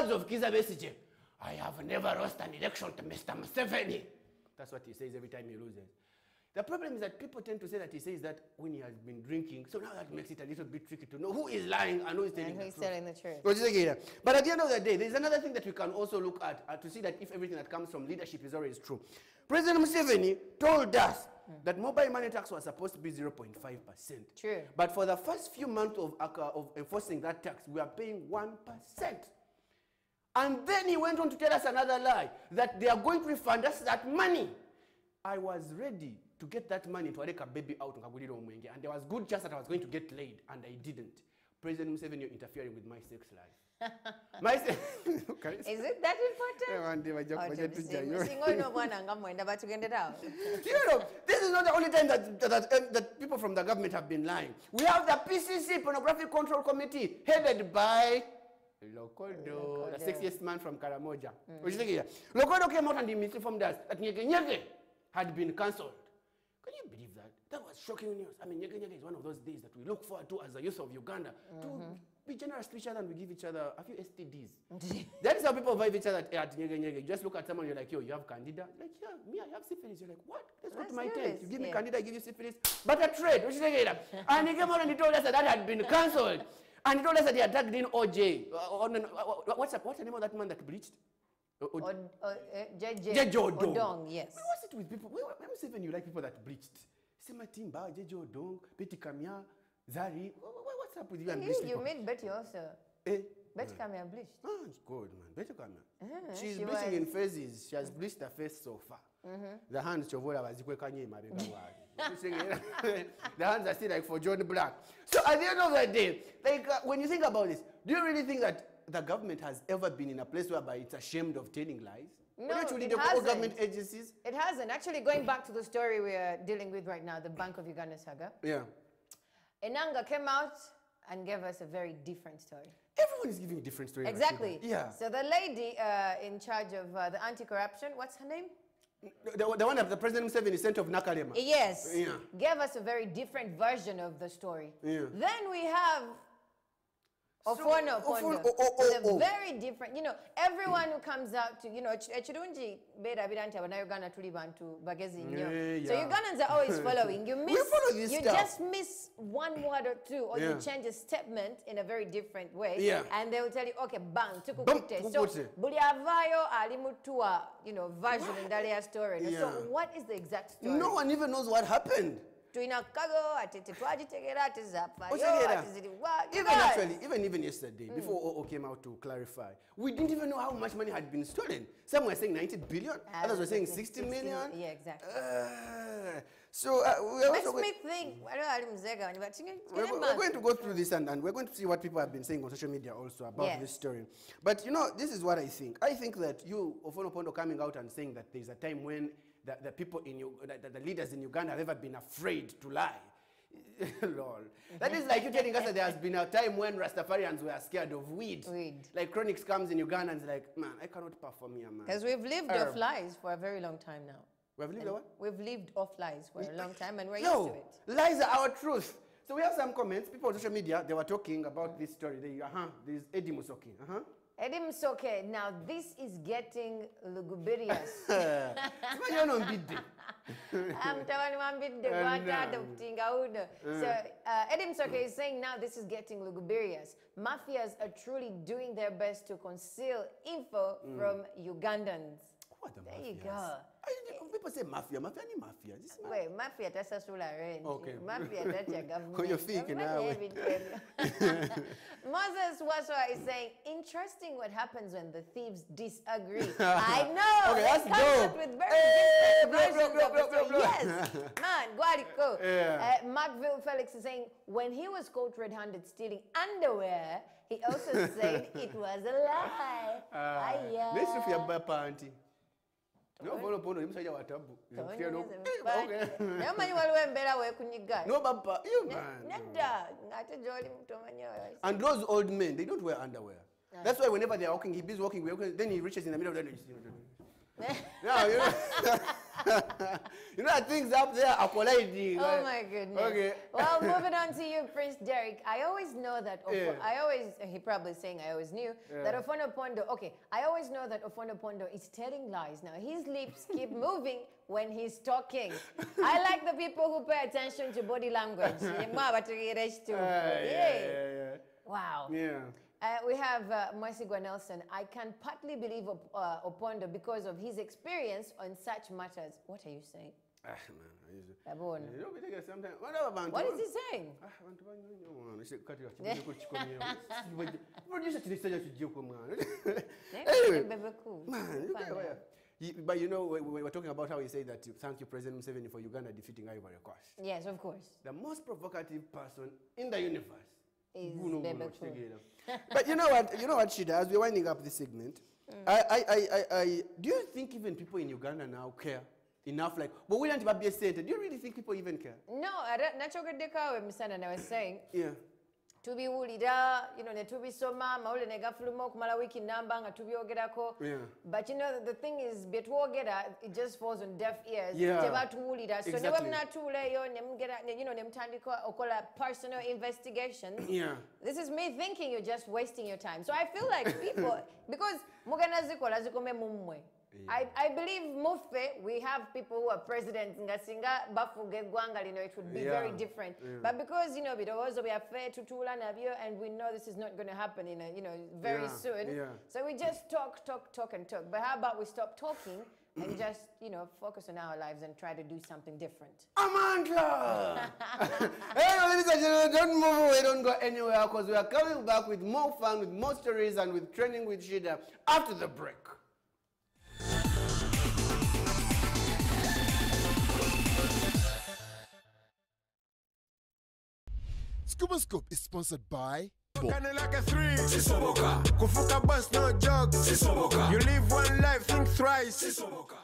words of Kizza Besigye, I have never lost an election to Mr. Museveni. That's what he says every time he loses. The problem is that people tend to say that he says that when he has been drinking, so now that makes it a little bit tricky to know who is lying and who is telling the truth. But at the end of the day, there's another thing that we can also look at to see that if everything that comes from leadership is always true. President Museveni told us that mobile money tax was supposed to be 0.5%. True. But for the first few months of enforcing that tax, we are paying 1%. And then he went on to tell us another lie, that they are going to refund us that money. I was ready to get that money to take a baby out and there was good chance that I was going to get laid, and I didn't. President Museveni, you're interfering with my sex life. Okay. Is it that important? You know, this is not the only time that people from the government have been lying. We have the PCC, Pornographic Control Committee, headed by Lokodo, the sexiest man from Karamoja. Lokodo came out and he misinformed us that Nyege Nyege had been cancelled. Can you believe that? That was shocking news. I mean, Nyege Nyege is one of those days that we look forward to as the youth of Uganda, to be generous to each other and we give each other a few STDs. That is how people vibe each other at Nyege Nyege. You just look at someone, you're like, yo, you have Candida? Like, yeah, me, I have syphilis. You're like, what? Let's go to my tent. You give me Candida, I give you syphilis. But a trade. And he came out and he told us that had been cancelled. And he told us that he had tagged in OJ. What's the name of that man that bleached? Jeje Odong, yes. What's it with people? Let me see when you like people that bleached. Sematimba, Jeje Odong, Betty Kamya, Zari. What's up with you and bleached? You made Betty also. Betty Kamya bleached. Oh, it's good, man. Betty Kamya. She's bleaching in phases. She has bleached her face so far. The hands Chovola was the hands are still like for John Black. So at the end of the day, like when you think about this, do you really think that the government has ever been in a place whereby it's ashamed of telling lies? No, it hasn't. Government agencies? It hasn't. Actually, going back to the story we are dealing with right now, the Bank of Uganda saga. Yeah. Enanga came out and gave us a very different story. Everyone is giving a different story. Exactly. Yeah. So the lady in charge of the anti-corruption, what's her name? The one that the President Museveni sent of Nakalema. Yes. Yeah. Gave us a very different version of the story. Yeah. Then we have Ofono Opondo. Very different. You know, everyone who comes out to, you know, Echirunji beda bidanti abanauganda tuli bantu bagezi nnyo. So Ugandans are always following. You just miss one word or two, or you change a statement in a very different way. Yeah. And they will tell you, okay, bang, tukukute. So buli avayo ali mutua, you know, version in that story. Yeah. So what is the exact story? No one even knows what happened. Even yesterday, before OO came out to clarify, we didn't even know how much money had been stolen. Some were saying 90 billion, others were saying 60 million. Yeah, exactly. So makes me think. We're going to go through this and we're going to see what people have been saying on social media also about this story. But you know, this is what I think. I think that you, Ofono Opondo, coming out and saying that there's a time when the people in the leaders in Uganda have ever been afraid to lie. Lol. That is like you telling us that there has been a time when Rastafarians were scared of weed. Like Chronix comes in Uganda and is like, man, I cannot perform here, man. Because we've lived off lies for a very long time now. We've lived what? We've lived off lies for a long time and we're used to it. Lies are our truth. So we have some comments. People on social media, they were talking about this story. There's Eddie Musoki. Eddie Musoke, now this is getting lugubrious. So Eddie Musoke is saying now this is getting lugubrious. Mafias are truly doing their best to conceal info from Ugandans. There you go. People say mafia. Mafia ni mafia. Wait, mafia that's a rent. Okay. Mafia that's your government. You're thinking now. Moses Waswa is saying, interesting what happens when the thieves disagree. I know. Okay, that's dope. With very different versions of the story. Yes. Man, Guarico. Markville Felix is saying, when he was caught red-handed stealing underwear, he also said it was a lie. Let's see if you're panty. No, follow Pono, you say you are taboo. No, Baba, you man. And those old men, they don't wear underwear. That's why whenever they are walking, he's walking, then he reaches in the middle of the night. Now, you know, you know things up there are colliding. Oh my goodness. Okay. Well, moving on to you, Prince Derek. I always know that, he probably saying I always knew, that Ofono Pondo, I always know that Ofono Pondo is telling lies. Now, his lips keep moving when he's talking. I like the people who pay attention to body language. Wow. Yeah. We have Mwesigwa Nelson. I can partly believe Opondo because of his experience on such matters. What are you saying? Man, what is he saying? But you know, we were talking about how he said that thank you, President Museveni, for Uganda defeating Ivory Coast. Yes, of course. The most provocative person in the universe is But you know what, Shida, as we're winding up this segment, do you think even people in Uganda now care enough? Like, but we don't be a center. Do you really think people even care? No, I was saying. Yeah. To be wulida, to be soma, maule negafulumo kumala wiki namba nga tubyogerako. Yeah. But the thing is, betwogera, it just falls on deaf ears. Yeah. So exactly. okola personal investigations. Yeah. This is me thinking you're just wasting your time. So I feel like people, because mugana zikola zikome mumwe. I believe Mufe, we have people who are presidents, Ngasinga, Bafuge, Gwangalino, it would be very different. But because, we are fair to Tula Nabio, and we know this is not going to happen very soon. Yeah. So we just talk. But how about we stop talking and just, focus on our lives and try to do something different? Amandla! Hey, ladies and gentlemen, don't move away, don't go anywhere, because we are coming back with more fun, with more stories, and with Training with Shida after the break. Scuba Scope is sponsored by Like a 3 Sisoboka. Kufuka bus no jog Sisoboka. You live one life, think thrice Sisoboka.